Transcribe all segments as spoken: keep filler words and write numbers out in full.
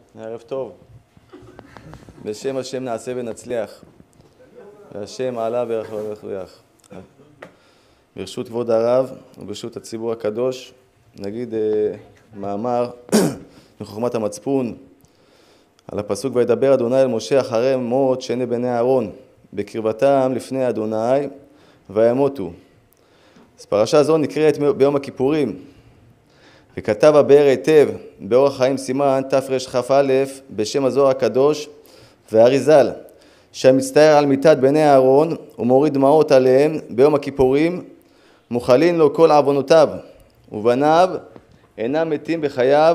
ערב טוב. בשם השם נעשה ונצליח. והשם עלה וירחב ויחוייך. ברשות כבוד הרב וברשות הציבור הקדוש, נגיד אה, מאמר מחוכמת המצפון על הפסוק וידבר אדוני אל משה אחרי מות שני בני אהרון בקרבתם לפני אדוני וימותו. אז פרשה זו נקראת ביום הכיפורים, וכתב הבאר היטב באורח חיים סימן תרכ"א בשם הזוהר הקדוש והאריזל, שהמצטער על מיתת בני אהרון ומוריד דמעות עליהם ביום הכיפורים, מוחלין לו כל עוונותיו ובניו אינם מתים בחייו.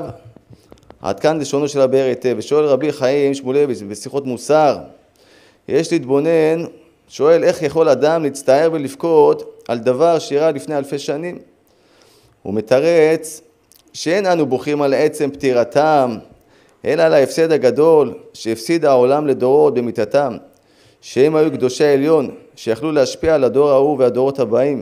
עד כאן לשונו של הבאר היטב. ושואל רבי חיים שמואל בשיחות מוסר, יש להתבונן, שואל איך יכול אדם להצטער ולבכות על דבר שאירע לפני אלפי שנים. הוא מתרץ שאין אנו בוכים על עצם פטירתם, אלא על ההפסד הגדול שהפסיד העולם לדורות במיתתם, שהם היו קדושי העליון שיכלו להשפיע על הדור ההוא והדורות הבאים.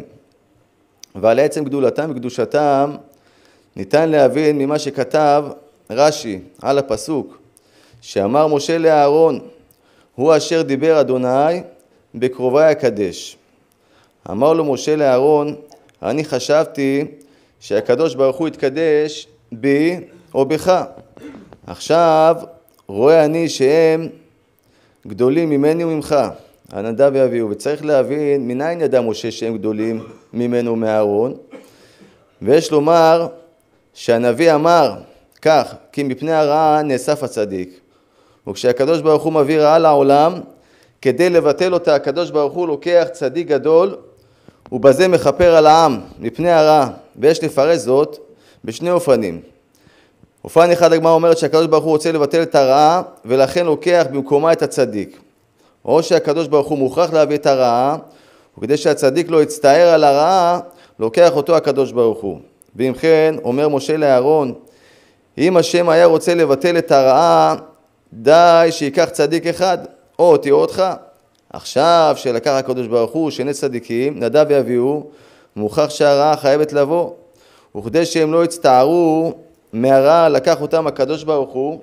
ועל עצם גדולתם וקדושתם ניתן להבין ממה שכתב רש"י על הפסוק, שאמר משה לאהרון, הוא אשר דיבר אדוני בקרובי הקדש. אמר לו משה לאהרון, אני חשבתי שהקדוש ברוך הוא יתקדש בי או בך. עכשיו רואה אני שהם גדולים ממני וממך, הנדב ואביהו. וצריך להבין מניין ידע משה שהם גדולים ממנו ומאהרון. ויש לומר שהנביא אמר כך, כי מפני הרעה נאסף הצדיק. וכשהקדוש ברוך הוא מביא רעה לעולם, כדי לבטל אותה הקדוש ברוך הוא לוקח צדיק גדול, ובזה מחפר על העם מפני הרעה. ויש לפרש זאת בשני אופנים. אופן אחד, הגמרא אומרת שהקדוש ברוך הוא רוצה לבטל את הרעה, ולכן לוקח במקומה את הצדיק. או שהקדוש ברוך הוא מוכרח להביא את הרעה, וכדי שהצדיק לא יצטער על הרעה, לוקח אותו הקדוש ברוך הוא. ואם כן, אומר משה לאהרון, אם השם היה רוצה לבטל את הרעה, די שיקח צדיק אחד, או אותי או אותך. עכשיו שלקח הקדוש ברוך הוא שני צדיקים, נדב ואביהו, מוכרח שהרעה חייבת לבוא. וכדי שהם לא יצטערו מהרעה, לקח אותם הקדוש ברוך הוא.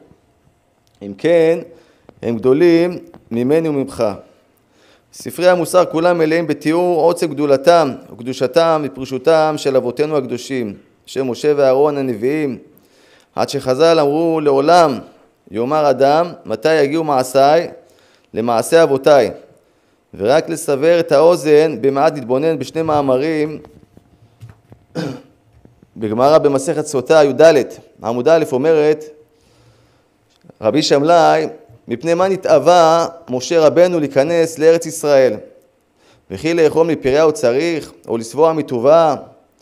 אם כן, הם גדולים ממני וממך. ספרי המוסר כולם מלאים בתיאור עוצם גדולתם וקדושתם ופרישותם של אבותינו הקדושים, של משה ואהרון הנביאים, עד שחז"ל אמרו לעולם יאמר אדם מתי יגיעו מעשיי למעשה אבותיי. ורק לסבר את האוזן במעט נתבונן בשני מאמרים בגמרא במסכת סוטה י"ד עמוד א', אומרת רבי שמלאי, מפני מה נתאווה משה רבנו להיכנס לארץ ישראל, וכי לאכול מפריה הוא צריך או לשבוע מטובה?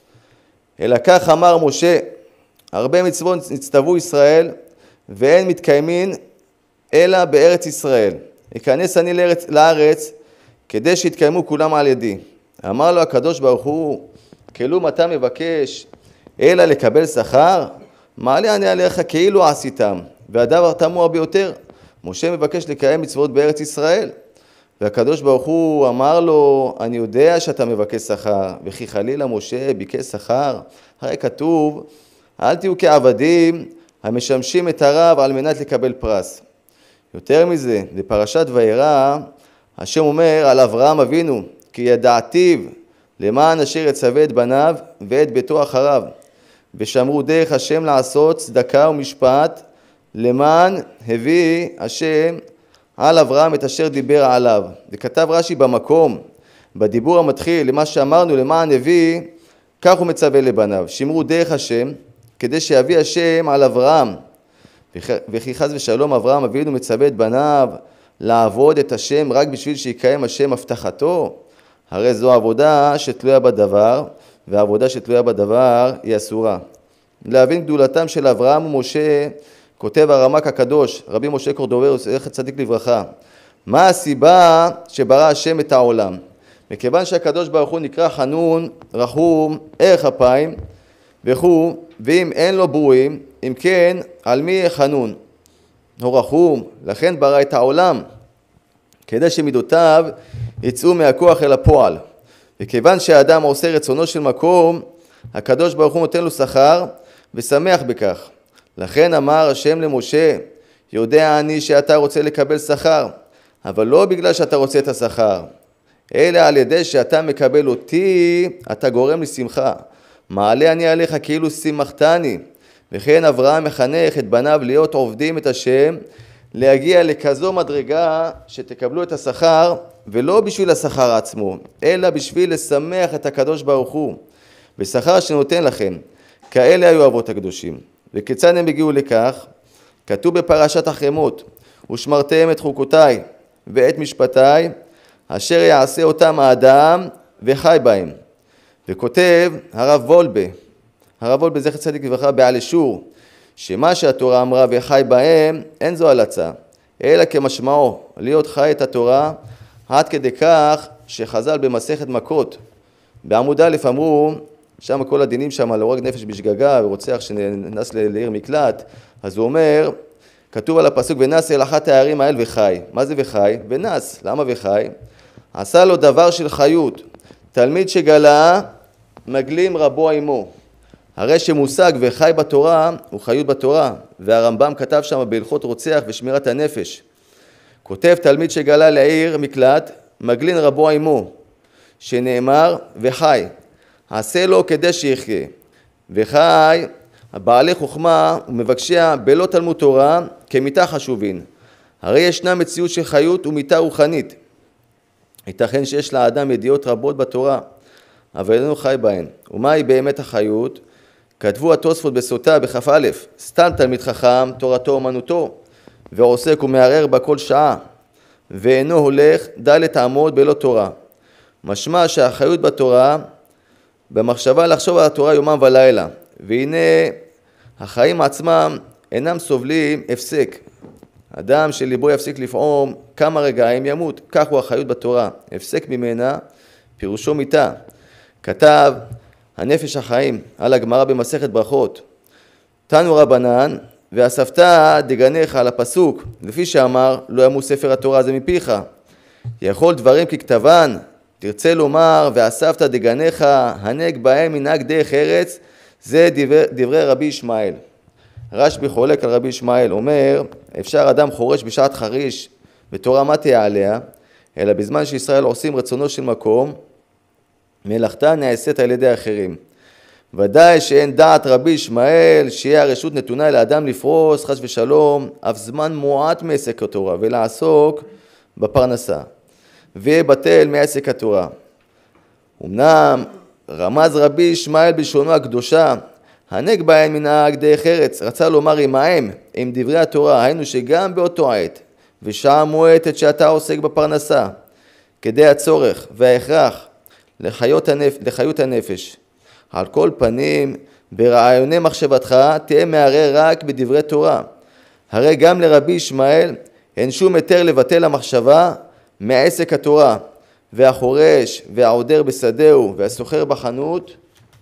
אלא כך אמר משה, הרבה מצוות נצטוו ישראל ואין מתקיימין אלא בארץ ישראל. יכנס אני לארץ, לארץ כדי שיתקיימו כולם על ידי. אמר לו הקדוש ברוך הוא, כלום אתה מבקש אלא לקבל שכר? מעלה אני עליך כאילו עשיתם, והדבר תמוה ביותר. משה מבקש לקיים מצוות בארץ ישראל, והקדוש ברוך הוא אמר לו, אני יודע שאתה מבקש שכר, וכי חלילה משה ביקש שכר? הרי כתוב, אל תהיו כעבדים המשמשים את הרב על מנת לקבל פרס. יותר מזה, בפרשת וירא, השם אומר על אברהם אבינו, כי ידעתיו למען אשר יצווה את בניו ואת ביתו אחריו, ושמרו דרך השם לעשות צדקה ומשפט, למען הביא השם על אברהם את אשר דיבר עליו. וכתב רש"י במקום, בדיבור המתחיל למה שאמרנו למען הביא, כך הוא מצווה לבניו, שמרו דרך השם, כדי שיביא השם על אברהם. וכי חס ושלום אברהם אבינו מצווה את בניו לעבוד את השם רק בשביל שיקיים השם הבטחתו? הרי זו עבודה שתלויה בדבר, והעבודה שתלויה בדבר היא אסורה. להבין גדולתם של אברהם ומשה, כותב הרמ"ק הקדוש, רבי משה קורדוברוס, זכר צדיק לברכה, מה הסיבה שברא השם את העולם? מכיוון שהקדוש ברוך הוא נקרא חנון, רחום, ערך אפיים וכו', ואם אין לו ברואים, אם כן, על מי יהיה חנון או רחום? לכן ברא את העולם, כדי שמידותיו יצאו מהכוח אל הפועל. וכיוון שהאדם עושה רצונו של מקום, הקדוש ברוך הוא נותן לו שכר ושמח בכך. לכן אמר השם למשה, יודע אני שאתה רוצה לקבל שכר, אבל לא בגלל שאתה רוצה את השכר, אלא על ידי שאתה מקבל אותי, אתה גורם לשמחה. מעלה אני עליך כאילו שימחתני. וכן אברהם מחנך את בניו להיות עובדים את השם, להגיע לכזו מדרגה שתקבלו את השכר, ולא בשביל השכר עצמו, אלא בשביל לשמח את הקדוש ברוך הוא, בשכר שנותן לכם. כאלה היו אבות הקדושים. וכיצד הם הגיעו לכך? כתוב בפרשת החמות, ושמרתם את חוקותיי ואת משפטיי, אשר יעשה אותם האדם וחי בהם. וכותב הרב וולבה, הרב וולבה זכר צדיק לברכה בעל ישור, שמה שהתורה אמרה וחי בהם, אין זו הלצה, אלא כמשמעו, להיות חי את התורה, עד כדי כך שחז"ל במסכת מכות, בעמוד א' אמרו, שם כל הדינים שם על הורג נפש בשגגה ורוצח שננס לעיר מקלט, אז הוא אומר, כתוב על הפסוק, ונס אל אחת הערים האל וחי. מה זה וחי? ונס. למה וחי? עשה לו דבר של חיות. תלמיד שגלה, מגלים רבו עמו. הרי שמושג וחי בתורה, הוא חיות בתורה. והרמב"ם כתב שם בהלכות רוצח ושמירת הנפש. כותב תלמיד שגלה לעיר מקלט, מגלין רבו עמו. שנאמר וחי. עשה לו כדי שיחיה. וחי, הבעלי חוכמה ומבקשיה בלא תלמוד תורה כמיתה חשובין. הרי ישנה מציאות של חיות ומיתה רוחנית. ייתכן שיש לאדם ידיעות רבות בתורה, אבל אינו חי בהן. ומהי באמת החיות? כתבו התוספות בסוטה בכף א', סתם תלמיד חכם, תורתו אומנותו, ועוסק ומערער בה כל שעה, ואינו הולך דלת עמוד בלא תורה. משמע שהחיות בתורה, במחשבה לחשוב על התורה יומם ולילה, והנה החיים עצמם אינם סובלים הפסק. אדם שליבו יפסיק לפעום כמה רגעים ימות, כך הוא החיות בתורה, הפסק ממנה, פירושו מיתה. כתב הנפש החיים על הגמרא במסכת ברכות, תנו רבנן ואספת דגניך על הפסוק, לפי שאמר לא ימות ספר התורה זה מפיך, יכול דברים ככתבן, תרצה לומר ואספת דגניך הנהג בהם מנהג דרך ארץ, זה דברי, דברי רבי ישמעאל. רשב"י חולק על רבי ישמעאל, אומר אפשר אדם חורש בשעת חריש בתורה מה תהיה עליה, אלא בזמן שישראל עושים רצונו של מקום, מלאכתה נעשית על ידי אחרים. ודאי שאין דעת רבי ישמעאל שיהיה הרשות נתונה לאדם לפרוס חס ושלום אף זמן מועט מעסק התורה ולעסוק בפרנסה ובטל מעסק התורה. אמנם רמז רבי ישמעאל בלשונו הקדושה, הנהג בהן מנהג דרך ארץ, רצה לומר עמהם, עם דברי התורה, היינו שגם באותו עת, ושעה מועטת שאתה עוסק בפרנסה, כדי הצורך וההכרח לחיות, הנפ... לחיות הנפש. על כל פנים, ברעיוני מחשבתך, תהיה מערער רק בדברי תורה. הרי גם לרבי ישמעאל, אין שום היתר לבטל המחשבה מעסק התורה, והחורש והעודר בשדהו והסוחר בחנות,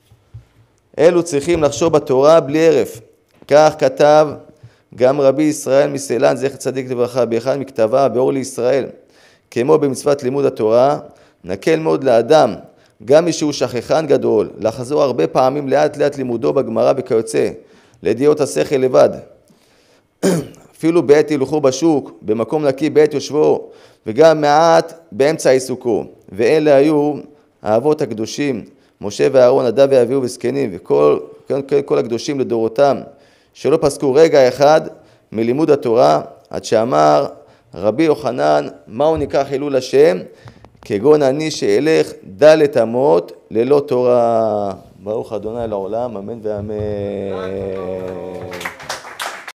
אלו צריכים לחשוב בתורה בלי הרף. כך כתב גם רבי ישראל מסילן זכר צדיק לברכה באחד מכתבה באור לישראל, כמו במצוות לימוד התורה, נקל מאוד לאדם, גם מי שהוא שכחן גדול, לחזור הרבה פעמים לאט לאט לימודו בגמרא וכיוצא, לידיעות השכל לבד. אפילו בעת הילוכו בשוק, במקום נקי בעת יושבו, וגם מעט באמצע עיסוקו. ואלה היו האבות הקדושים, משה ואהרון, נדב ואביהו וזקנים, וכל כל, כל הקדושים לדורותם, שלא פסקו רגע אחד מלימוד התורה, עד שאמר רבי יוחנן, מהו נקרא חילול השם? כגון אני שאלך דלת אמות ללא תורה. ברוך אדוני לעולם, אמן ואמן.